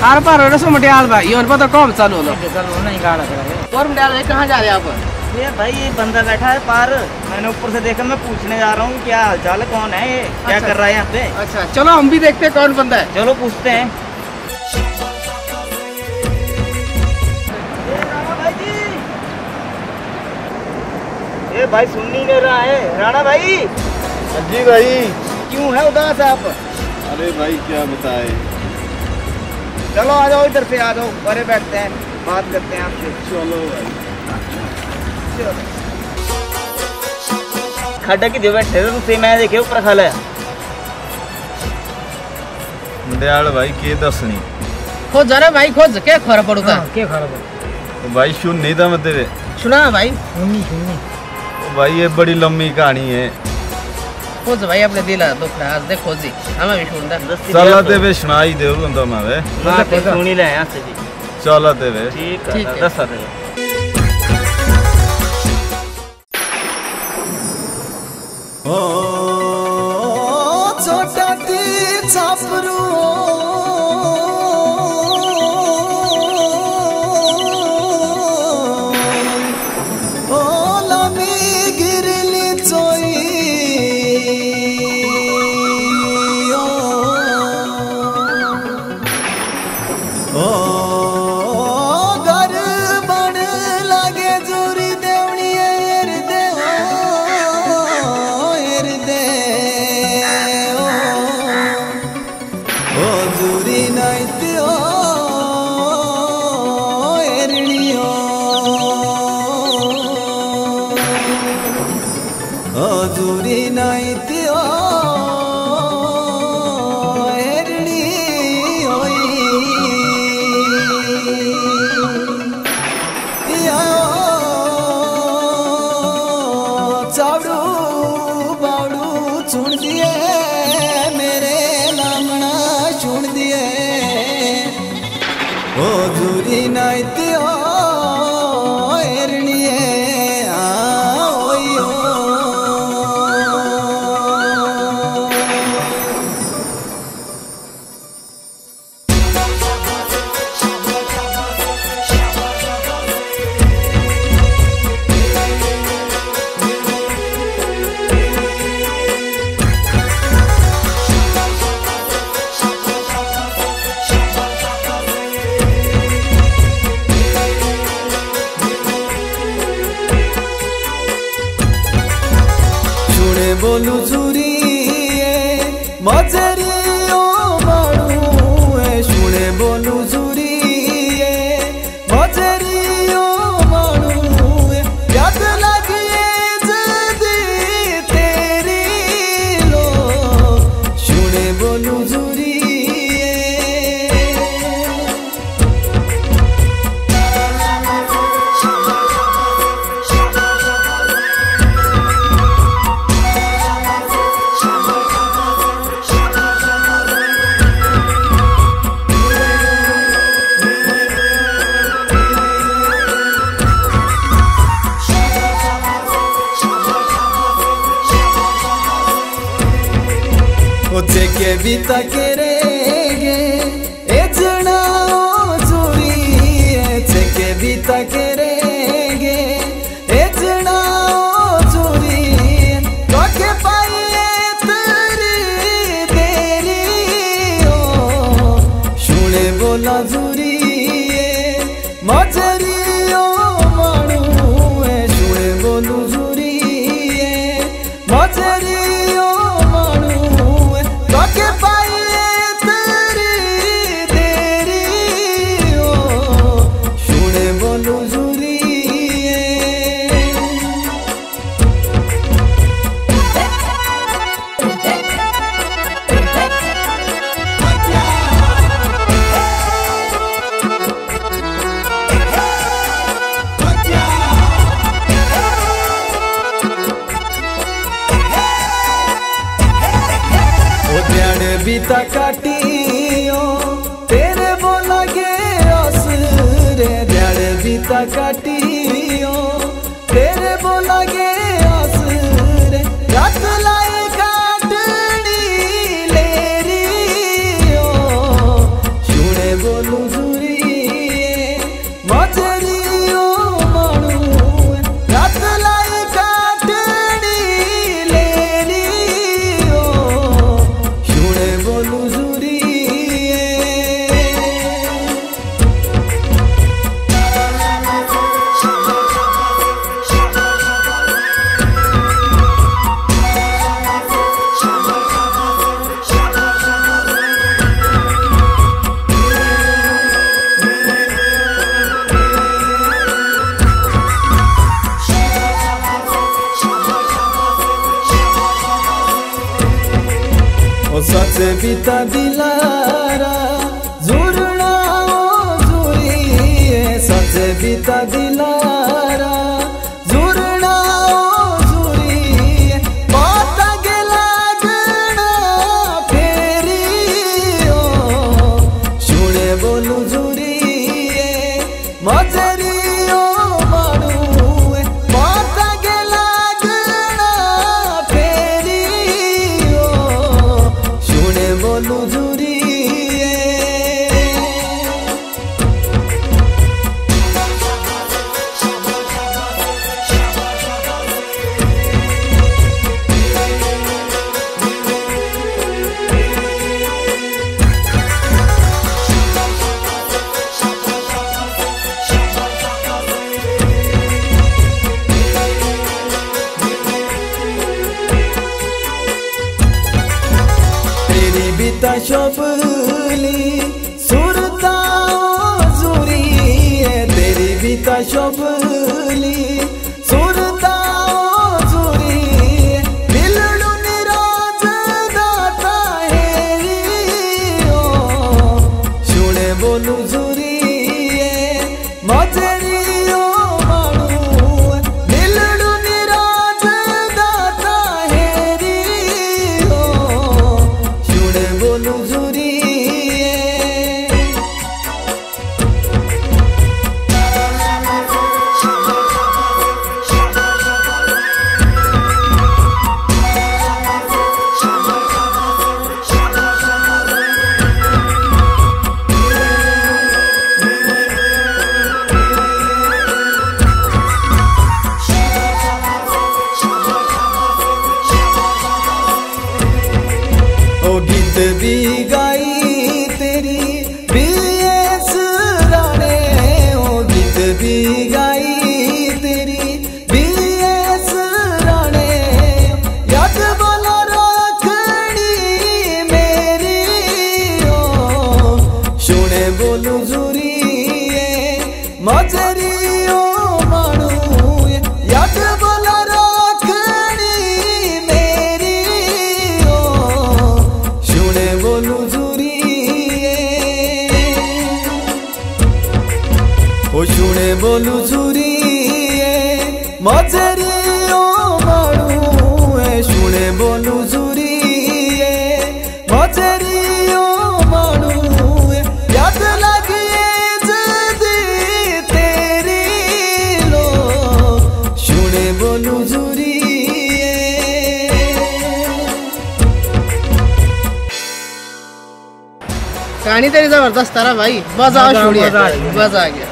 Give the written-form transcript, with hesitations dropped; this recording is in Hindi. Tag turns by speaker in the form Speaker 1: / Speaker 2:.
Speaker 1: आर पार रसो मटियाल भाई और पता कौन चालू लो
Speaker 2: चलो नहीं गाड़ा कर
Speaker 1: और मटियाल भाई कहाँ जा रहे हैं आप?
Speaker 2: ये भाई ये बंदा बैठा है पार, मैंने ऊपर से देखा, मैं पूछने जा रहा हूँ क्या हालचाल, कौन है ये, क्या कर रहा है यहाँ पे।
Speaker 1: अच्छा चलो हम भी देखते हैं कौन बंदा है।
Speaker 2: चलो पूछते हैं। ये भाई सुन नहीं ले रहा है। राणा भाई।
Speaker 3: जी भाई।
Speaker 2: क्यों है उदास आप?
Speaker 3: अरे भाई क्या बताए।
Speaker 2: चलो आ जाओ, इधर से आ जाओ, बड़े बैठते हैं, बात करते हैं आपसे।
Speaker 3: चलो भाई।
Speaker 2: खड्डा की जो बैठे थे तुमसे मैं देखे ऊपर खाला है।
Speaker 3: दयाल भाई के दसनी
Speaker 1: खोज जरा भाई खोज क्या खरा पड़ूगा
Speaker 2: क्या खरा पड़ू
Speaker 3: भाई सुन नहीं था मैं तेरे
Speaker 1: सुना भाई
Speaker 2: सुननी
Speaker 3: भाई ये बड़ी लंबी कहानी है।
Speaker 1: खोज भाई अपने दिल दुख रहा आज देख खोजी हमें भी सुनदा
Speaker 3: चला ते वे सुनाई दे तो मैं वे
Speaker 2: सुनी ले यहाँ से भी।
Speaker 3: चला ते वे
Speaker 2: ठीक
Speaker 1: ठीक
Speaker 2: है
Speaker 1: है।
Speaker 2: दस आते
Speaker 4: छोटा ती छापरू लमी गिरली चोई घर बन लागे जोरी देवनी जोरी नाइती एरनियो जोरी नाइती एरनी चावड़ू बावड़ू चुन दिए मेरे लामना चुन दिए ओ दूरी नाइती एरनिए ओयो बोलू चूरी मजरी ओ मारू सुने बोलू चूरी मजरी ओ मारू याद लगिए जदी तेरी लो सुने बोलू चूरी के बीता के रेगे एजना चोरी के बीता के रेगे एजना चोरी के पाइए तेरी देरी ओ सुने बोला जूरी मजरी ओ मानू सुने बोलू जूरी मजरी के पाइए तेरी देरी ओ सुने बोलू जूरी बीता काटियो तेरे बोला गे असरे ध्याड़े बीता काटियो तेरे बोला गे असरे रात लाई काटनी लेरी ओ सुने बोलू सच बीता दिलारा जुरना जुरी सच बीता दिलारा जुरना जुरी पाता गेला गणा फेरी शुणे बोलू जुरी मजरी बीता शोभली सुरता जुरी तेरी बीता शोभली सुरता जुरी मिलड़ू निराज दाता हेरी शुणे बोलू जुरी मजरी गीत भी गाई तेरी बीएस राणे ओ गीत भी गाई तेरी बीएस राणे याद बोला रखड़ी मेरी ओ शुणे बोलू जुरी मजरी ओ मानू याद बोला रखड़ी मेरी बोलू जुरी ओ शुणे बोलू जुरी मजरी ओ मानू शुणे बोलू जुरी मजरी ओ मानू याद लगे जदी तेरी लो शुणे बोलू जुरी
Speaker 1: कहानी तेरी जबरदस्त है भाई, मजा आ गया।